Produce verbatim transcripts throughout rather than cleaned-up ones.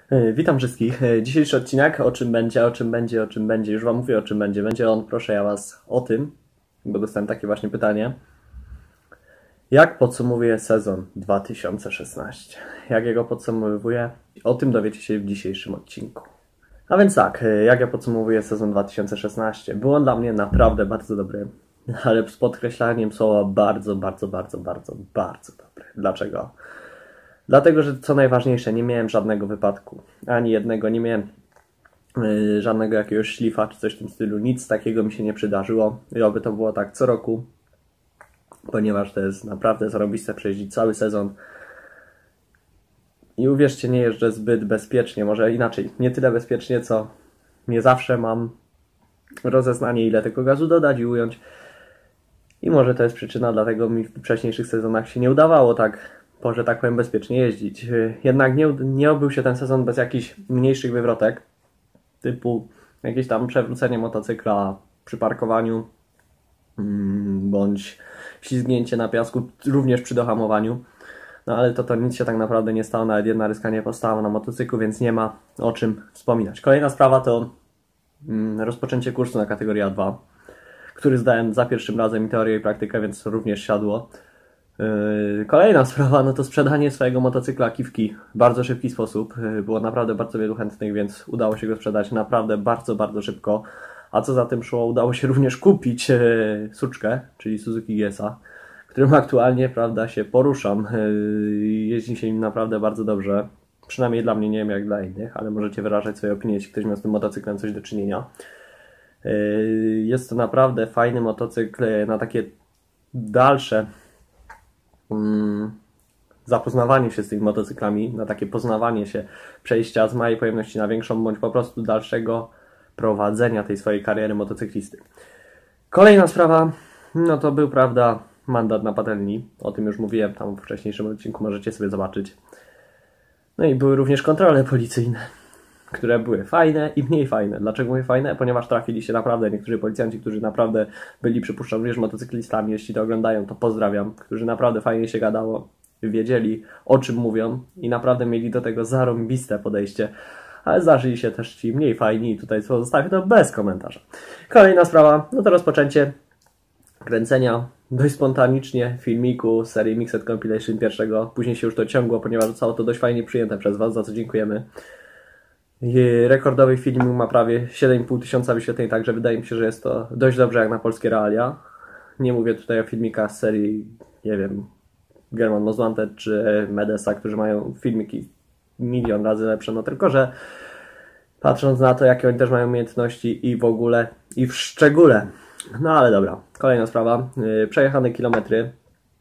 E, Witam wszystkich. E, Dzisiejszy odcinek, o czym będzie, o czym będzie, o czym będzie, już Wam mówię o czym będzie. Będzie on, proszę ja Was, o tym, bo dostałem takie właśnie pytanie. Jak podsumowuję sezon dwa tysiące szesnasty? Jak jego podsumowuję? O tym dowiecie się w dzisiejszym odcinku. A więc tak, e, jak ja podsumowuję sezon dwa tysiące szesnasty? Był on dla mnie naprawdę bardzo dobry, ale z podkreślaniem słowa bardzo, bardzo, bardzo, bardzo, bardzo dobry. Dlaczego? Dlatego, że co najważniejsze, nie miałem żadnego wypadku. Ani jednego, nie miałem yy, żadnego jakiegoś szlifa czy coś w tym stylu. Nic takiego mi się nie przydarzyło. I oby to było tak co roku, ponieważ to jest naprawdę zarobiste przejeździć cały sezon. I uwierzcie, nie jeżdżę zbyt bezpiecznie, może inaczej, nie tyle bezpiecznie, co nie zawsze mam rozeznanie, ile tego gazu dodać i ująć. I może to jest przyczyna, dlatego mi w wcześniejszych sezonach się nie udawało tak, że tak powiem, bezpiecznie jeździć. Jednak nie, nie obył się ten sezon bez jakichś mniejszych wywrotek, typu jakieś tam przewrócenie motocykla przy parkowaniu, bądź ślizgnięcie na piasku, również przy dohamowaniu. No ale to, to nic się tak naprawdę nie stało, nawet jedna ryska nie powstała na motocyklu, więc nie ma o czym wspominać. Kolejna sprawa to rozpoczęcie kursu na kategorię A dwa, który zdałem za pierwszym razem i teorię i praktykę, więc również siadło. Kolejna sprawa, no to sprzedanie swojego motocykla Kiwki w bardzo szybki sposób. Było naprawdę bardzo wielu chętnych, więc udało się go sprzedać naprawdę bardzo, bardzo szybko. A co za tym szło, udało się również kupić suczkę, czyli Suzuki G S A, którym aktualnie, prawda, się poruszam. Jeździ się im naprawdę bardzo dobrze. Przynajmniej dla mnie, nie wiem jak dla innych, ale możecie wyrażać swoje opinie, jeśli ktoś miał z tym motocyklem coś do czynienia. Jest to naprawdę fajny motocykl na takie dalsze zapoznawanie się z tymi motocyklami, na takie poznawanie się, przejścia z małej pojemności na większą, bądź po prostu dalszego prowadzenia tej swojej kariery motocyklisty. Kolejna sprawa, no to był, prawda, mandat na patelni. O tym już mówiłem tam w wcześniejszym odcinku, możecie sobie zobaczyć. No i były również kontrole policyjne, które były fajne i mniej fajne. Dlaczego mówię fajne? Ponieważ trafili się naprawdę niektórzy policjanci, którzy naprawdę byli, przypuszczam, również motocyklistami. Jeśli to oglądają, to pozdrawiam. Którzy naprawdę fajnie się gadało, wiedzieli, o czym mówią i naprawdę mieli do tego zarąbiste podejście. Ale zdarzyli się też ci mniej fajni i tutaj zostawię to bez komentarza. Kolejna sprawa, no to rozpoczęcie kręcenia dość spontanicznie filmiku z serii Mixed Compilation pierwszego. Później się już to ciągło, ponieważ zostało to dość fajnie przyjęte przez Was, za co dziękujemy. Rekordowy film ma prawie siedem i pół tysiąca wyświetleń, także wydaje mi się, że jest to dość dobrze jak na polskie realia. Nie mówię tutaj o filmikach z serii, nie wiem, German Most Wanted czy Medesa, którzy mają filmiki milion razy lepsze, no tylko że patrząc na to, jakie oni też mają umiejętności i w ogóle, i w szczególe. No ale dobra, kolejna sprawa. Przejechane kilometry.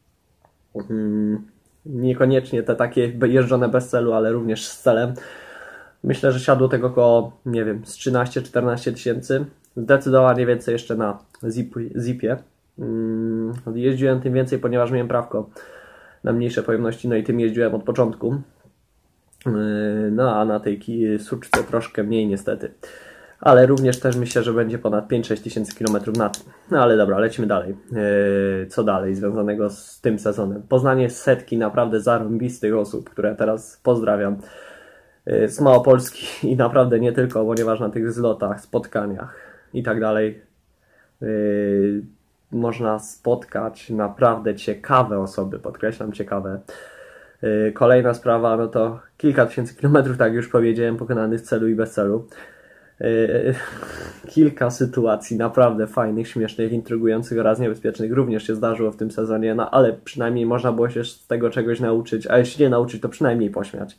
Niekoniecznie te takie jeżdżone bez celu, ale również z celem. Myślę, że siadło tego około, nie wiem, z trzynaście czternaście tysięcy. Zdecydowanie więcej jeszcze na zip, zipie. Jeździłem tym więcej, ponieważ miałem prawko na mniejsze pojemności, no i tym jeździłem od początku. No a na tej suczce troszkę mniej niestety. Ale również też myślę, że będzie ponad pięć sześć tysięcy kilometrów na tym. No ale dobra, lecimy dalej. Co dalej związanego z tym sezonem? Poznanie setki naprawdę zarąbistych osób, które teraz pozdrawiam z Małopolski i naprawdę nie tylko, ponieważ na tych zlotach, spotkaniach i tak dalej yy, można spotkać naprawdę ciekawe osoby, podkreślam ciekawe. Yy, kolejna sprawa, no to kilka tysięcy kilometrów, tak jak już powiedziałem, pokonanych w celu i bez celu. Yy, kilka sytuacji naprawdę fajnych, śmiesznych, intrygujących oraz niebezpiecznych również się zdarzyło w tym sezonie, no ale przynajmniej można było się z tego czegoś nauczyć, a jeśli nie nauczyć, to przynajmniej pośmiać.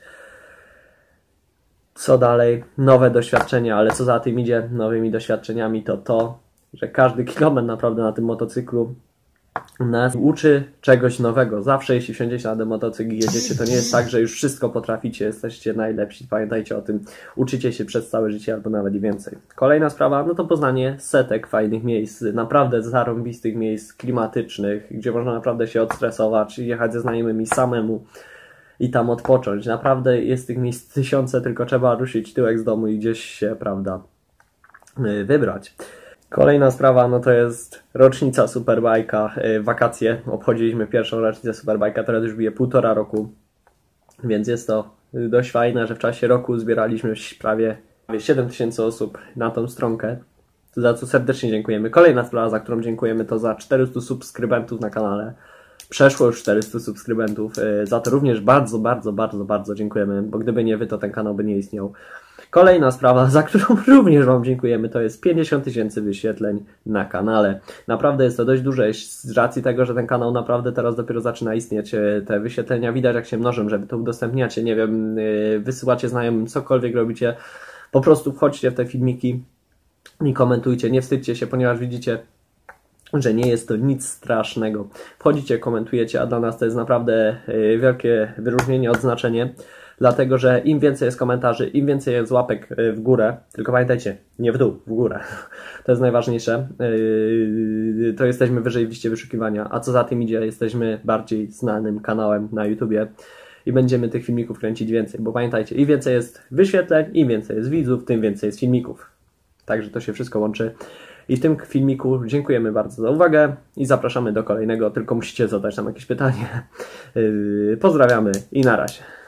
Co dalej? Nowe doświadczenia, ale co za tym idzie nowymi doświadczeniami, to to, że każdy kilometr naprawdę na tym motocyklu nas uczy czegoś nowego. Zawsze jeśli wsiądziecie na ten motocykl i jedziecie, to nie jest tak, że już wszystko potraficie, jesteście najlepsi. Pamiętajcie o tym, uczycie się przez całe życie albo nawet i więcej. Kolejna sprawa, no to poznanie setek fajnych miejsc, naprawdę zarąbistych miejsc klimatycznych, gdzie można naprawdę się odstresować, jechać ze znajomymi samemu i tam odpocząć. Naprawdę jest tych miejsc tysiące, tylko trzeba ruszyć tyłek z domu i gdzieś się, prawda, wybrać. Kolejna sprawa, no to jest rocznica Superbike'a, wakacje. Obchodziliśmy pierwszą rocznicę Superbike'a, teraz już bije półtora roku, więc jest to dość fajna, że w czasie roku zbieraliśmy prawie siedem tysięcy osób na tą stronkę, za co serdecznie dziękujemy. Kolejna sprawa, za którą dziękujemy, to za czterystu subskrybentów na kanale. Przeszło już czterystu subskrybentów, za to również bardzo, bardzo, bardzo, bardzo dziękujemy, bo gdyby nie wy, to ten kanał by nie istniał. Kolejna sprawa, za którą również wam dziękujemy, to jest pięćdziesiąt tysięcy wyświetleń na kanale. Naprawdę jest to dość duże z racji tego, że ten kanał naprawdę teraz dopiero zaczyna istnieć. Te wyświetlenia widać jak się mnożą, żeby to udostępniacie, nie wiem, wysyłacie znajomym, cokolwiek robicie. Po prostu wchodźcie w te filmiki i komentujcie, nie wstydźcie się, ponieważ widzicie, że nie jest to nic strasznego. Wchodzicie, komentujecie, a dla nas to jest naprawdę wielkie wyróżnienie, odznaczenie, dlatego że im więcej jest komentarzy, im więcej jest łapek w górę, tylko pamiętajcie, nie w dół, w górę, to jest najważniejsze, to jesteśmy wyżej w liście wyszukiwania, a co za tym idzie, jesteśmy bardziej znanym kanałem na YouTubie i będziemy tych filmików kręcić więcej, bo pamiętajcie, im więcej jest wyświetleń, im więcej jest widzów, tym więcej jest filmików. Także to się wszystko łączy. I w tym filmiku dziękujemy bardzo za uwagę i zapraszamy do kolejnego, tylko musicie zadać nam jakieś pytanie. Pozdrawiamy i na razie.